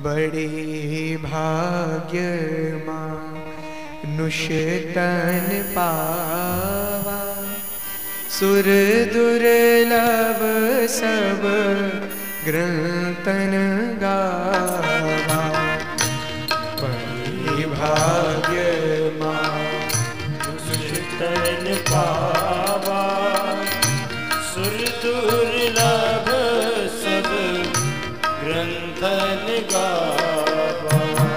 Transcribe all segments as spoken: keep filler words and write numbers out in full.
बड़े भाग्य मानुष तन पावा, सुर दुर्लभ सब ग्रंथन गावा। बड़े भाग्य मानुष तन पावा, सुर दुर्लभ सब ग्रंथन गावा।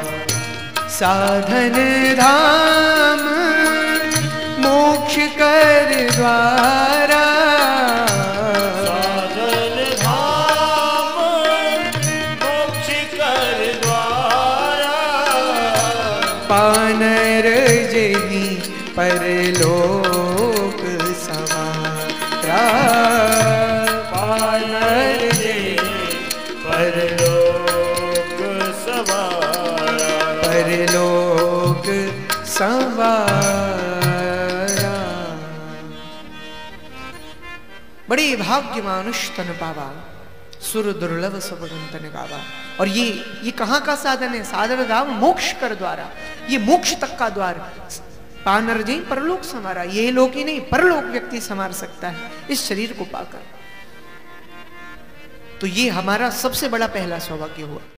साधन धाम मोक्ष कर द्वारा, साधन धाम मोक्ष कर द्वारा। पानर जनी परलोक सवारा, पानर जनी परलोक सवारा, परलोक सवारा। बड़े भाग्य मानुष तन पावा, सुर दुर्लभ सब ग्रंथन गावा। और ये ये कहाँ का साधन है? साधन धाम मोक्ष कर द्वारा, ये मोक्ष तक का द्वार। पानर जी परलोक संवारा, ये लोक ही नहीं परलोक व्यक्ति संवार सकता है इस शरीर को पाकर। तो ये हमारा सबसे बड़ा पहला सौभाग्य हुआ।